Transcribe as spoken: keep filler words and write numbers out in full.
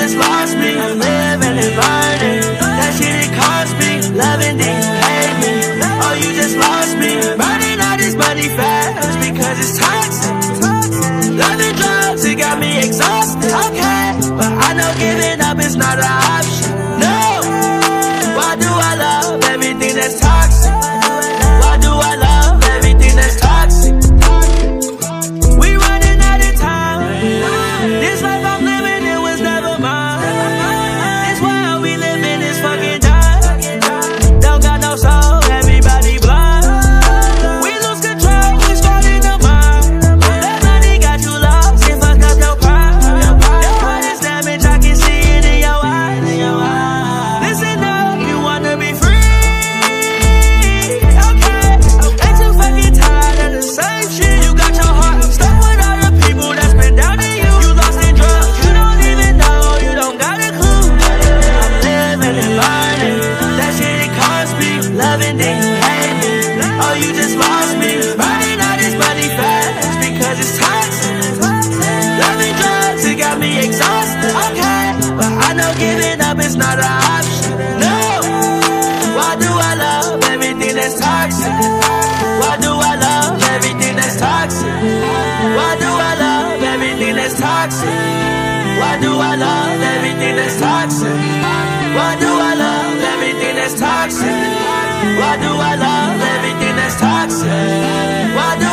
just lost me. I'm living and burning. That shit it cost me. Loving these hate me. Oh, you just lost me. Burning all this money fast because it's toxic. Loving drugs, it got me exhausted. Okay, but I know giving up is not an option. No. Why do I love everything that's toxic? Why do I love everything that's toxic? We running out of time. This life I'm living, it was never mine. This world we live in is fucking done. Don't got no soul, everybody blind. We lose control, we start in the mind. That money got you lost, it fucked up your pride. Your heart is damaged, I can see it in your eyes. Listen up, you wanna be free. Okay, ain't too fucking tired of the same shit. You got your heart stuck with all the people that's been down to you. You lost in drugs, you don't even know, you don't got a clue. I'm living and learning. That shit it cost me. Loving then you hate me. Oh, you just lost me. Burning all this money fast because it's toxic. Loving drugs, it got me exhausted. Okay, but I know giving up is not an option. No. Why do I love everything that's toxic? Why do I love everything that's toxic? Why do I love everything that's toxic? Why do I love everything that's toxic? Why do I love everything that's toxic? Why do I love everything that's toxic? Why do